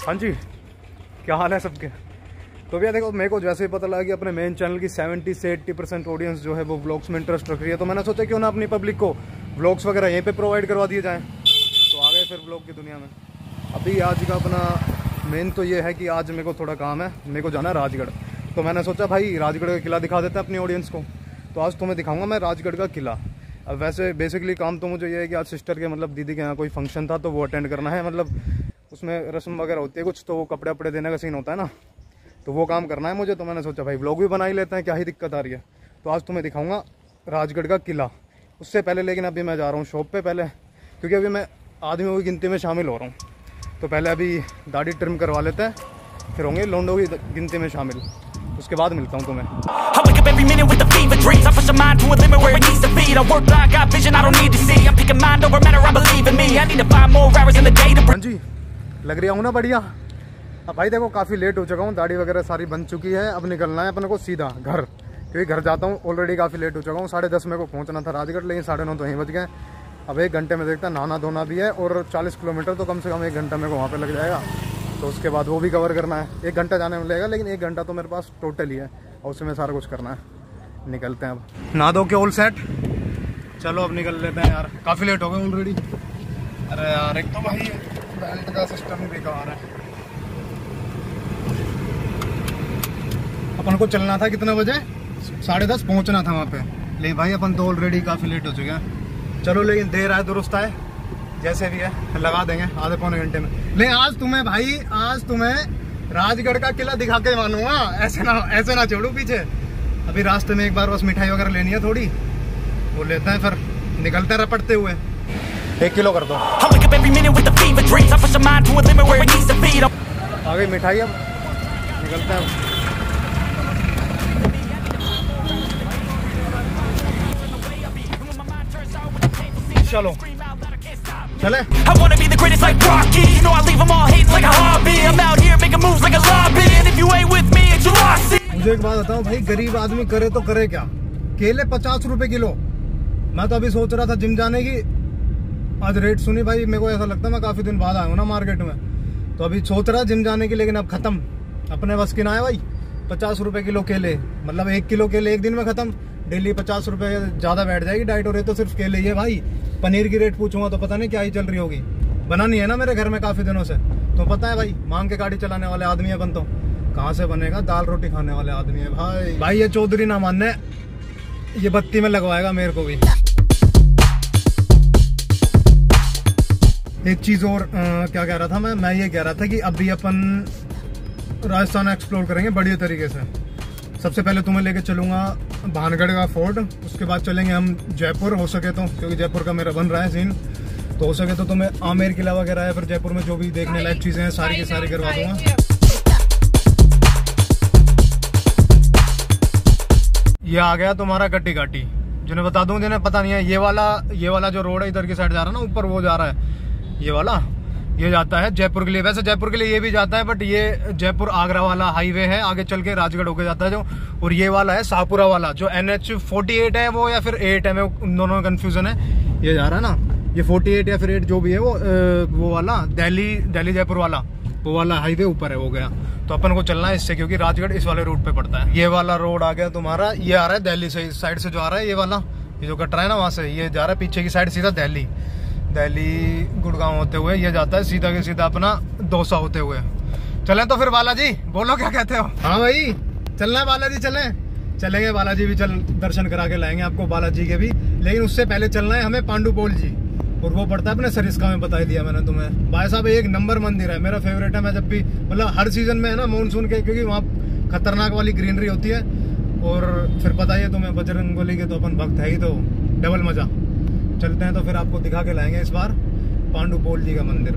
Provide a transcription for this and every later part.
हाँ जी, क्या हाल है सबके। तो भैया देखो, मेरे को जैसे ही पता लगा कि अपने मेन चैनल की 70 से 80% ऑडियंस जो है वो व्लॉग्स में इंटरेस्ट रख रही है, तो मैंने सोचा क्यों ना अपनी पब्लिक को व्लॉग्स वगैरह यहीं पे प्रोवाइड करवा दिए जाएँ। तो आ गए फिर व्लॉग की दुनिया में। अभी आज का अपना मेन तो ये है कि आज मेरे को थोड़ा काम है, मेरे को जाना है राजगढ़। तो मैंने सोचा भाई राजगढ़ का किला दिखा देते हैं अपनी ऑडियंस को। तो आज तुम्हें दिखाऊंगा मैं राजगढ़ का किला। अब वैसे बेसिकली काम तो मुझे ये है कि आज सिस्टर के मतलब दीदी के यहाँ कोई फंक्शन था तो वो अटेंड करना है, मतलब उसमें रस्म वगैरह होती है कुछ, तो वो कपड़े वपड़े देने का सीन होता है ना, तो वो काम करना है मुझे। तो मैंने सोचा भाई व्लॉग भी बना ही लेते हैं, क्या ही दिक्कत आ रही है। तो आज तुम्हें दिखाऊंगा राजगढ़ का किला। उससे पहले लेकिन अभी मैं जा रहा हूँ शॉप पे पहले, क्योंकि अभी मैं आदमियों की गिनती में शामिल हो रहा हूँ। तो पहले अभी दाढ़ी ट्रिम करवा लेते हैं, फिर होंगे लोंडों की गिनती में शामिल। उसके बाद मिलता हूँ तुम्हें। हाँ जी, लग रही हूँ ना बढ़िया। अब भाई देखो काफ़ी लेट हो चुका हूँ, दाढ़ी वगैरह सारी बन चुकी है। अब निकलना है अपने को सीधा घर, क्योंकि घर जाता हूँ ऑलरेडी काफ़ी लेट हो चुका हूँ। 10:30 मेरे को पहुँचना था राजगढ़, लेकिन 9:30 तो यहीं बज गए। अब 1 घंटे में देखता नहाना धोना भी है, और 40 किलोमीटर तो कम से कम 1 घंटा मेरे को वहाँ पे लग जाएगा। तो उसके बाद वो भी कवर करना है। 1 घंटा जाने में लगेगा, लेकिन 1 घंटा तो मेरे पास टोटल ही है, और उसमें सारा कुछ करना है। निकलते हैं अब, नहा धो के ऑल सेट। चलो अब निकल लेते हैं यार, काफ़ी लेट हो गए ऑलरेडी। अरे यार एक तो भाई बेल्ट का सिस्टम बेकार है। अपन को चलना था कितना बजे, 10:30 पहुंचना था वहाँ पे, लेकिन भाई अपन तो ऑलरेडी काफ़ी लेट हो चुके हैं। चलो लेकिन देर आए दुरुस्त आए, जैसे भी है लगा देंगे आधे पौने घंटे में। लेकिन आज तुम्हें राजगढ़ का किला दिखा के मानूंगा, ऐसे ना छोड़ू पीछे। अभी रास्ते में एक बार बस मिठाई वगैरह लेनी है थोड़ी, वो लेते हैं, फिर निकलते रपटते हुए। 1 किलो कर दो। आ गई मिठाई, अब निकलते हैं। चलो चले। मुझे एक बात बताओ भाई, गरीब आदमी करे तो करे क्या। केले 50 रुपए किलो। मैं तो अभी सोच रहा था जिम जाने की, आज रेट सुनी भाई, मेरे को ऐसा लगता है मैं काफी दिन बाद आया हूँ ना मार्केट में, तो अभी सोच रहा जिम जाने की, लेकिन अब खत्म, अपने बस की ना है भाई। 50 रुपए किलो केले, मतलब 1 किलो केले 1 दिन में खत्म। डेली 50 रुपए ज्यादा बैठ जाएगी डाइट, और ये तो सिर्फ केले ही है भाई। पनीर की रेट पूछूंगा तो पता नहीं क्या ही चल रही होगी। बनानी है ना मेरे घर में काफी दिनों से, तो पता है भाई, मांग के गाड़ी चलाने वाले आदमी है बन, तो कहाँ से बनेगा, दाल रोटी खाने वाले आदमी है भाई। ये चौधरी ना मानने, ये बत्ती में लगवाएगा मेरे को भी। एक चीज और क्या कह रहा था मैं ये कह रहा था कि अभी अपन राजस्थान एक्सप्लोर करेंगे बढ़िया तरीके से। सबसे पहले तुम्हें लेके चलूंगा भानगढ़ का फोर्ट, उसके बाद चलेंगे हम जयपुर, हो सके तो, क्योंकि जयपुर का मेरा बन रहा है सीन, तो हो सके तो तुम्हें आमेर किला वगैरह है, फिर जयपुर में जो भी देखने लायक चीजें हैं सारी की सारी करवा दूंगा। ये आ गया तुम्हारा कट्टी घाटी, जिन्हें बता दूं जिन्हें पता नहीं है, ये वाला जो रोड है इधर की साइड जा रहा है ना, ऊपर वो जा रहा है, ये वाला, ये जाता है जयपुर के लिए। वैसे जयपुर के लिए ये भी जाता है, बट ये जयपुर आगरा वाला हाईवे है, आगे चल के राजगढ़ होके जाता है जो, और ये वाला है शाहपुरा वाला, जो NH48 है वो, या फिर 8 है, उन दोनों में कंफ्यूजन है। ये जा रहा है ना, ये 48 या फिर 8 जो भी है वो वाला दिल्ली जयपुर वाला, वो वाला हाईवे ऊपर है, हो गया। तो अपन को चलना है इससे, क्योंकि राजगढ़ इस वाले रूट पे पड़ता है। ये वाला रोड आ गया तुम्हारा, ये आ रहा है दिल्ली से, इस साइड से जो आ रहा है, ये वाला, ये जो कट रहा है ना वहां से, ये जा रहा है पीछे की साइड सीधा दिल्ली गुड़गांव होते हुए, ये जाता है सीधा के सीधा अपना दौसा होते हुए। चलें तो फिर बालाजी, बोलो क्या कहते हो। हाँ भाई चलना है बालाजी, चलेंगे बालाजी भी, चल दर्शन करा के लाएंगे आपको बालाजी के भी, लेकिन उससे पहले चलना है हमें पांडुपोल जी, और वो पड़ता है अपने सरिस्का में, बता दिया मैंने तुम्हें। भाई साहब 1 नंबर मंदिर है, मेरा फेवरेट है। मैं जब भी, मतलब हर सीजन में है ना मानसून के, क्योंकि वहाँ खतरनाक वाली ग्रीनरी होती है, और फिर पता ही है तुम्हें बजरंगबली के तो अपन भक्त है ही, तो डबल मजा। चलते हैं तो फिर आपको दिखा के लाएंगे इस बार पांडुपोल जी का मंदिर।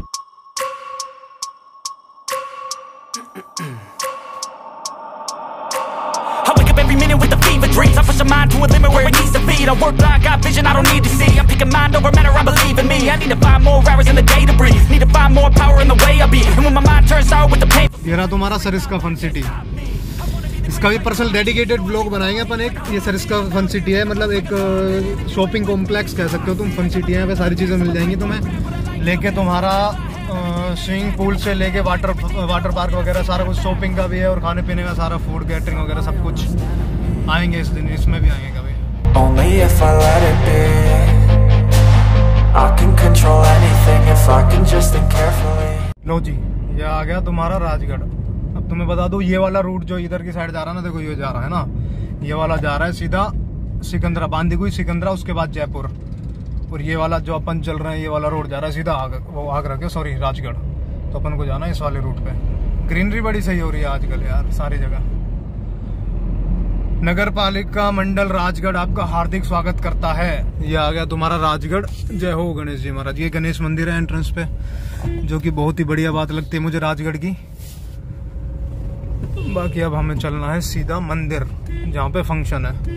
ये रहा तुम्हारा सरिस्का फन सिटी। इसका भी पर्सनल डेडिकेटेड ब्लॉग बनाएंगे अपन एक। ये सरिस्का फन सिटी है, मतलब एक शॉपिंग कॉम्प्लेक्स कह सकते हो तुम, फन सिटी है, सारी चीज़ें मिल जाएंगी तुम्हें। लेके तुम्हारा स्विमिंग पूल से लेके वाटर पार्क वगैरह सारा कुछ, शॉपिंग का भी है और खाने पीने का सारा, फूड कैटरिंग वगैरह सब कुछ। आएंगे इस दिन, इसमें भी आएंगे कभी। Only if I let it be. I can control anything if I can just think carefully. लो जी, ये आ गया तुम्हारा राजगढ़। अब तुम्हें बता दूं, ये वाला रूट जो इधर की साइड जा रहा है ना, देखो ये जा रहा है ना, ये वाला जा रहा है सीधा सिकंदरा, बांदीकुई सिकंदरा, उसके बाद जयपुर। और ये वाला जो अपन चल रहे हैं, ये वाला रोड जा रहा है सीधा आगरा के, सॉरी राजगढ़। तो अपन को जाना है इस वाले रूट पे। ग्रीनरी बड़ी सही हो रही है आजकल यार सारी जगह। नगर पालिका मंडल राजगढ़ आपका हार्दिक स्वागत करता है। ये आ गया तुम्हारा राजगढ़। जय हो गणेश जी महाराज। ये गणेश मंदिर है एंट्रेंस पे, जो कि बहुत ही बढ़िया बात लगती है मुझे राजगढ़ की। बाकी अब हमें चलना है सीधा मंदिर जहाँ पे फंक्शन है।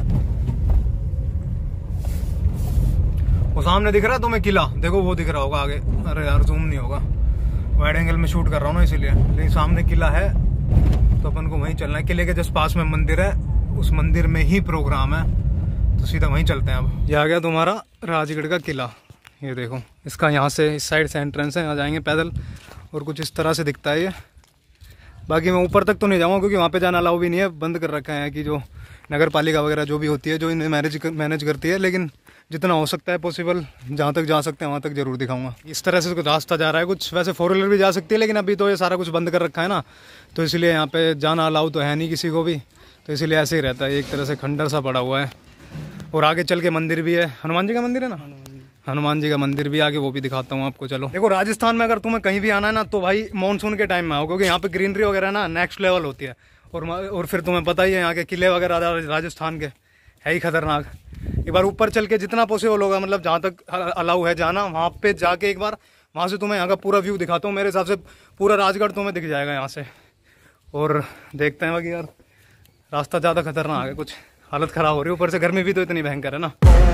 वो सामने दिख रहा है तुम्हें किला, देखो वो दिख रहा होगा आगे। अरे यार जूम नहीं होगा, वाइड एंगल में शूट कर रहा हूँ ना इसीलिए। लेकिन सामने किला है तो अपन को वहीं चलना है। किले के जस्ट पास में मंदिर है, उस मंदिर में ही प्रोग्राम है, तो सीधा वहीं चलते हैं। अब ये आ गया तुम्हारा राजगढ़ का किला। ये देखो, इसका यहाँ से इस साइड से एंट्रेंस है, यहाँ जाएंगे पैदल और कुछ इस तरह से दिखता है ये। बाकी मैं ऊपर तक तो नहीं जाऊँगा क्योंकि वहाँ पे जाना अलाउ भी नहीं है, बंद कर रखा है कि जो नगर पालिका वगैरह जो भी होती है, जो इन्हें मैनेज करती है। लेकिन जितना हो सकता है पॉसिबल, जहाँ तक जा सकते हैं वहाँ तक जरूर दिखाऊंगा। इस तरह से कुछ रास्ता जा रहा है कुछ, वैसे 4 व्हीलर भी जा सकती है, लेकिन अभी तो ये सारा कुछ बंद कर रखा है ना, तो इसलिए यहाँ पे जाना अलाउ तो है नहीं किसी को भी, तो इसीलिए ऐसे ही रहता है, एक तरह से खंडर सा पड़ा हुआ है। और आगे चल के मंदिर भी है, हनुमान जी का मंदिर है ना, हनुमान जी का मंदिर भी आगे, वो भी दिखाता हूँ आपको। चलो देखो, राजस्थान में अगर तुम्हें कहीं भी आना है ना, तो भाई मानसून के टाइम में आओ, क्योंकि यहाँ पे ग्रीनरी वगैरह ना नेक्स्ट लेवल होती है। और फिर तुम्हें पता ही है यहाँ के किले वगैरह राजस्थान के है ही खतरनाक। एक बार ऊपर चल के जितना पॉसिबल होगा, मतलब जहाँ तक अलाउ है जाना, वहाँ पे जाके एक बार वहाँ से तुम्हें यहाँ का पूरा व्यू दिखाता हूँ। मेरे हिसाब से पूरा राजगढ़ तुम्हें दिख जाएगा यहाँ से। और देखते हैं बाकी यार, रास्ता ज़्यादा खतरनाक है, कुछ हालत ख़राब हो रही है, ऊपर से गर्मी भी तो इतनी भयंकर है ना।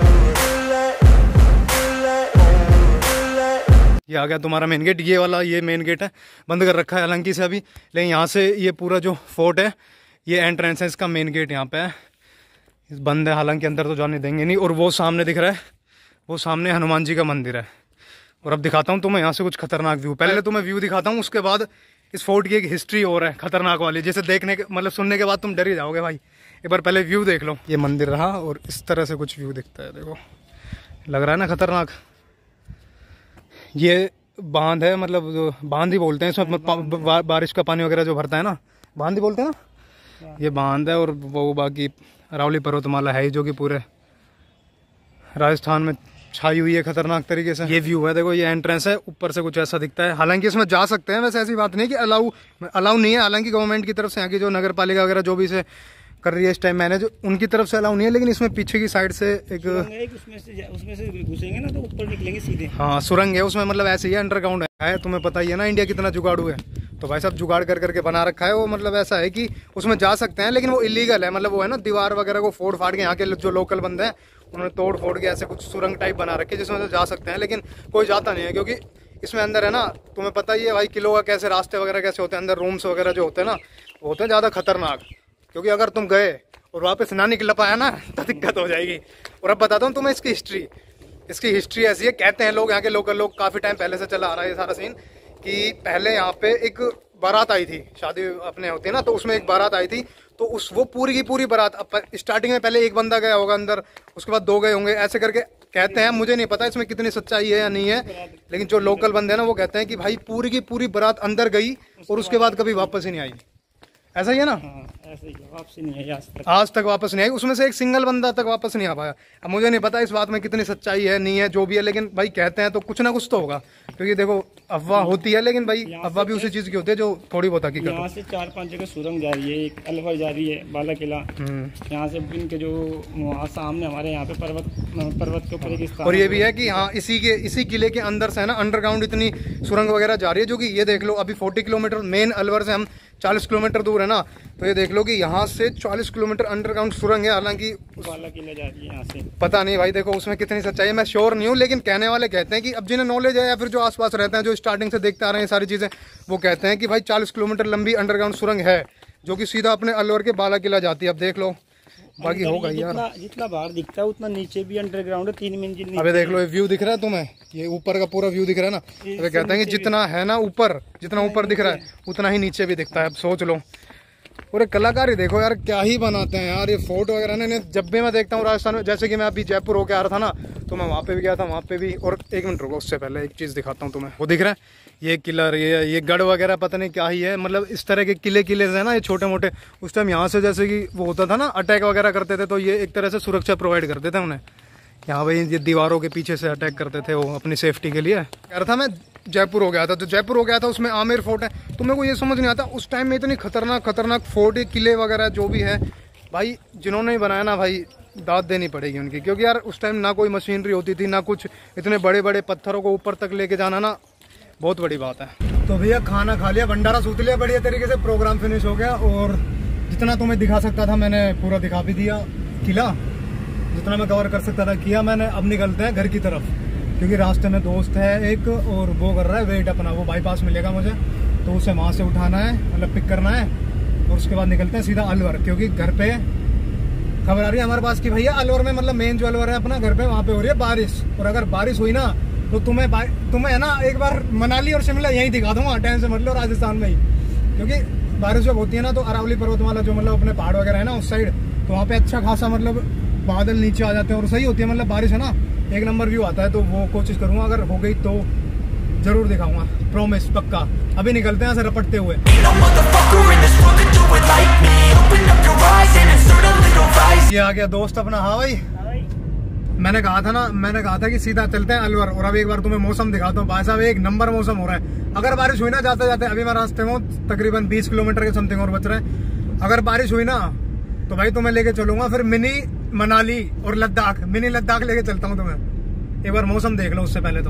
ये आ गया तुम्हारा मेन गेट। ये वाला ये मेन गेट है, बंद कर रखा है हालांकि से अभी, लेकिन यहाँ से ये पूरा जो फोर्ट है, ये एंट्रेंस है इसका, मेन गेट यहाँ पे है, बंद है हालांकि, अंदर तो जाने देंगे नहीं। और वो सामने दिख रहा है, वो सामने हनुमान जी का मंदिर है। और अब दिखाता हूँ तुम्हें यहाँ से कुछ खतरनाक व्यू। पहले तुम्हें व्यू दिखाता हूँ, उसके बाद इस फोर्ट की एक हिस्ट्री और है खतरनाक वाली, जैसे देखने के मतलब सुनने के बाद तुम डर ही जाओगे भाई। एक बार पहले व्यू देख लो। ये मंदिर रहा और इस तरह से कुछ व्यू दिखता है, देखो लग रहा है ना खतरनाक। ये बांध है, मतलब जो बांध ही बोलते हैं इसमें, बारिश का पानी वगैरह जो भरता है ना, बांध ही बोलते हैं ना, ये बांध है। और वो बाकी अरावली पर्वतमाला है जो कि पूरे राजस्थान में छाई हुई है खतरनाक तरीके से। ये व्यू है, देखो ये एंट्रेंस है, ऊपर से कुछ ऐसा दिखता है। हालांकि इसमें जा सकते हैं, वैसे ऐसी बात नहीं कि अलाउ नहीं है, हालांकि गवर्नमेंट की तरफ से, यहाँ की जो नगर पालिका वगैरह जो भी इसे कर रही है इस टाइम मैनेज, उनकी तरफ से अलाउ नहीं है। लेकिन इसमें पीछे की साइड से एक उसमें से घुसेंगे ना तो ऊपर निकलेंगे सीधे। हाँ सुरंग है उसमें, मतलब ऐसे ही अंडरग्राउंड है। तुम्हें पता ही है ना इंडिया कितना जुगाड़ू है, तो भाई साहब जुगाड़ कर करके बना रखा है वो। मतलब ऐसा है कि उसमें जा सकते हैं, लेकिन वो इलीगल है। मतलब वो है ना, दीवार वगैरह को फोड़ फाड़ के यहाँ के जो लोकल बंदे हैं उन्होंने तोड़ फोड़ के ऐसे कुछ सुरंग टाइप बना रखे जिसमें से जा सकते हैं, लेकिन कोई जाता नहीं है क्योंकि इसमें अंदर है ना, तुम्हें पता ही है भाई किलों का कैसे रास्ते वगैरह कैसे होते हैं, अंदर रूम्स वगैरह जो होते हैं ना, वो होते हैं ज़्यादा खतरनाक। क्योंकि अगर तुम गए और वापस ना निकल पाया ना तो दिक्कत हो जाएगी। और अब बताता हूँ तुम्हें इसकी हिस्ट्री। इसकी हिस्ट्री ऐसी है, कहते हैं लोग, यहाँ के लोकल लोग, काफ़ी टाइम पहले से चला आ रहा है ये सारा सीन, कि पहले यहाँ पे एक बारात आई थी, शादी अपने होती है ना, तो उसमें एक बारात आई थी। तो वो पूरी की पूरी बारात, स्टार्टिंग में पहले एक बंदा गया होगा अंदर, उसके बाद 2 गए होंगे, ऐसे करके कहते हैं। मुझे नहीं पता इसमें कितनी सच्चाई है या नहीं है, लेकिन जो लोकल बंदे हैं ना वो कहते हैं कि भाई पूरी की पूरी बारात अंदर गई और उसके बाद कभी वापस ही नहीं आई। ऐसा ही है ना? ऐसे ही वापस नहीं आई, आज तक वापस नहीं आई। उसमें से एक सिंगल बंदा तक वापस नहीं आ पाया। अब मुझे नहीं पता इस बात में कितनी सच्चाई है नहीं है, जो भी है, लेकिन भाई कहते हैं तो कुछ ना कुछ तो होगा। क्योंकि देखो अफवाह होती है, लेकिन भाई अफवाह भी उसी चीज की होती है जो थोड़ी बहुत हकीकत है। यहाँ से 4-5 जगह सुरंग जा रही है, एक अलवर जा रही है, बाला किला, यहाँ से इनके जो वहाँ सामने हमारे यहाँ पे पर्वत के ऊपर एक स्थान। और ये भी है कि हाँ इसी किले के अंदर से है ना अंडरग्राउंड इतनी सुरंग वगैरह जा रही है, जो कि ये देख लो अभी 40 किलोमीटर, मेन अलवर से हम 40 किलोमीटर दूर है ना, तो ये देख लो कि यहाँ से 40 किलोमीटर अंडरग्राउंड सुरंग है। हालांकि बाला किला जा रही है यहाँ से, पता नहीं भाई, देखो उसमें कितनी सच्चाई है मैं श्योर नहीं हूँ, लेकिन कहने वाले कहते हैं कि अब जिन्हें नॉलेज है या फिर जो आसपास रहते हैं, जो स्टार्टिंग से देखते आ रहे हैं सारी चीज़ें, वो कहते हैं कि भाई 40 किलोमीटर लंबी अंडरग्राउंड सुरंग है, जो कि सीधा अपने अलवर के बाला किला जाती है। अब देख लो बाकी होगा यार। जितना बाहर दिखता है उतना नीचे भी अंडरग्राउंड है, 3 मंजिल। अबे देख लो ये व्यू दिख रहा है तुम्हें, ये ऊपर का पूरा व्यू दिख रहा है ना। अबे कहते हैं कि जितना है ना ऊपर, जितना ऊपर दिख रहा है उतना ही नीचे भी दिखता है। अब सोच लो, और कलाकार ही देखो यार क्या ही बनाते हैं यार ये फोर्ट वगैरह ने। जब भी मैं देखता हूँ राजस्थान में, जैसे कि मैं अभी जयपुर होके आ रहा था ना, तो मैं वहाँ पे भी गया था, वहाँ पे भी। और एक मिनट रुको, उससे पहले एक चीज़ दिखाता हूँ तुम्हें। वो दिख रहा है ये किला, ये गढ़ वगैरह पता नहीं क्या ही है। मतलब इस तरह के किले है ना ये छोटे मोटे। उस टाइम यहाँ से जैसे कि वो होता था ना, अटैक वगैरह करते थे, तो ये एक तरह से सुरक्षा प्रोवाइड करते थे उन्हें। यहाँ भाई ये दीवारों के पीछे से अटैक करते थे वो अपनी सेफ्टी के लिए। कह रहा था मैं जयपुर हो गया था, तो जयपुर हो गया था, उसमें आमेर फोर्ट है। तो मेरे को ये समझ नहीं आता उस टाइम में इतनी खतरनाक फोर्ट, किले वगैरह जो भी है भाई, जिन्होंने बनाया ना भाई, दाद देनी पड़ेगी उनकी। क्योंकि यार उस टाइम ना कोई मशीनरी होती थी, ना कुछ। इतने बड़े बड़े पत्थरों को ऊपर तक लेके जाना ना बहुत बड़ी बात है। तो भैया खाना खा लिया, भंडारा सूत लिया बढ़िया तरीके से, प्रोग्राम फिनिश हो गया। और जितना तुम्हें दिखा सकता था मैंने पूरा दिखा भी दिया, किला जितना मैं कवर कर सकता था किया मैंने। अब निकलते हैं घर की तरफ, क्योंकि रास्ते में दोस्त है एक, और वो कर रहा है वेट अपना, वो बाईपास मिलेगा मुझे, तो उसे वहाँ से उठाना है, मतलब पिक करना है। और उसके बाद निकलते हैं सीधा अलवर, क्योंकि घर पे खबर आ रही है हमारे पास कि भैया अलवर में, मतलब मेन जो अलवर है अपना घर पे, वहाँ पे हो रही है बारिश। और अगर बारिश हुई ना तो तुम्हें है ना एक बार मनाली और शिमला यहीं दिखा दूंगा, टेंशन मत लो, राजस्थान में ही। क्योंकि बारिश जब होती है ना, तो अरावली पर्वतमाला जो मतलब अपने पहाड़ वगैरह है ना उस साइड, तो वहाँ पे अच्छा खासा मतलब बादल नीचे आ जाते हैं और सही होती है मतलब बारिश है ना, एक नंबर व्यू आता है। तो वो कोशिश करूंगा, अगर हो गई तो जरूर दिखाऊंगा, प्रॉमिस, पक्का। अभी निकलते हैं ऐसे रपटते हुए। ये आ गया दोस्त अपना। हाँ भाई, मैंने कहा था कि सीधा चलते हैं अलवर। और अब एक बार तुम्हें मौसम दिखाता हूँ भाई साहब, एक नंबर मौसम हो रहा है। अगर बारिश हुई ना जाते जाते, अभी मैं रास्ते में हूँ, तकरीबन 20 किलोमीटर के समथिंग और बच रहे हैं। अगर बारिश हुई ना तो भाई तुम्हें लेके चलूंगा फिर मिनी मनाली और लद्दाख, मिनी लद्दाख लेके चलता हूँ तुम्हें। एक बार मौसम देख लो उससे पहले। तो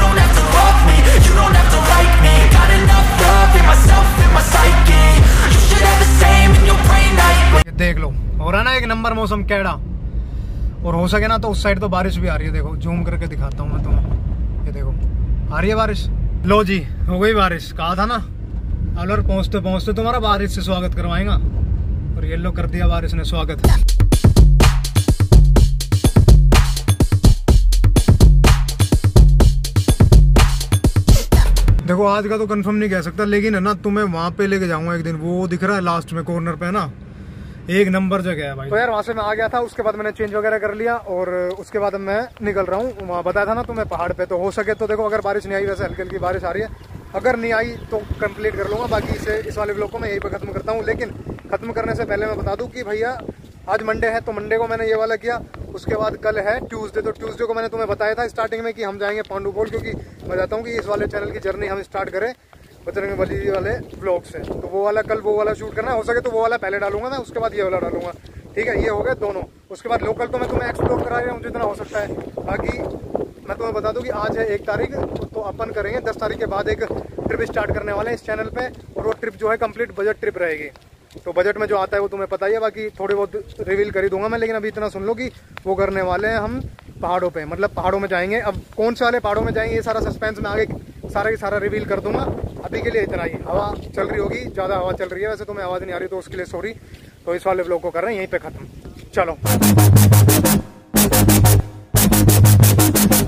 देख लो, हो रहा है ना एक नंबर मौसम कैड़ा। और हो सके ना तो उस साइड तो बारिश भी आ रही है। देखो जूम करके दिखाता हूँ मैं तुम्हें, ये देखो आ रही है बारिश। लो जी, हो गई बारिश। कहा था ना अलवर पहुंचते पहुंचते तुम्हारा बारिश से स्वागत करवाएगा, और ये लो कर दिया बारिश ने स्वागत। देखो आज का तो कंफर्म नहीं कह सकता, लेकिन है ना तुम्हें वहां पे लेके जाऊंगा एक दिन। वो दिख रहा है लास्ट में कॉर्नर पे ना, एक नंबर जगह है भाई। तो यार वहां से मैं आ गया था, उसके बाद मैंने चेंज वगैरह कर लिया, और उसके बाद मैं निकल रहा हूँ। वहाँ बताया था ना तुम्हें पहाड़ पे, तो हो सके तो देखो अगर बारिश नहीं आई, वैसे हल्की हल्की बारिश आ रही है, अगर नहीं आई तो कंप्लीट कर लूंगा। बाकी इस वाले ब्लॉग को मैं यहीं पे खत्म करता हूँ। लेकिन खत्म करने से पहले मैं बता दूं कि भैया आज मंडे है, तो मंडे को मैंने ये वाला किया। उसके बाद कल है ट्यूसडे, तो ट्यूसडे को मैंने तुम्हें बताया था स्टार्टिंग में कि हम जाएंगे पांडुपोल, क्योंकि मैं चाहता हूँ कि इस वाले चैनल की जर्नी हम स्टार्ट करें बजरंगबली वाले ब्लॉग से। तो वो वाला कल वो वाला शूट करना है, हो सके तो वो वाला पहले डालूंगा मैं, उसके बाद ये वाला डालूंगा। ठीक है, ये हो गए दोनों। उसके बाद लोकल तो मैं तुम्हें एक्सप्लोर करा रहा हूँ जितना हो सकता है। बाकी मैं तुम्हें बता दूं कि आज है 1 तारीख, तो अपन करेंगे 10 तारीख के बाद एक ट्रिप स्टार्ट करने वाले हैं इस चैनल पे। और वो ट्रिप जो है कंप्लीट बजट ट्रिप रहेगी। तो बजट में जो आता है वो तुम्हें पता ही है, बाकी थोड़े बहुत रिवील कर ही दूंगा मैं। लेकिन अभी इतना सुन लो कि वो करने वाले हैं हम पहाड़ों पे, मतलब पहाड़ों में जाएंगे। अब कौन से वाले पहाड़ों में जाएंगे ये सारा सस्पेंस मैं आगे सारा की सारा रिवील कर दूंगा। अभी के लिए इतना ही। हवा चल रही होगी, ज़्यादा हवा चल रही है, वैसे तुम्हें आवाज़ नहीं आ रही तो उसके लिए सॉरी। तो इस वाले ब्लॉग को कर रहे हैं यहीं पे ख़त्म। चलो।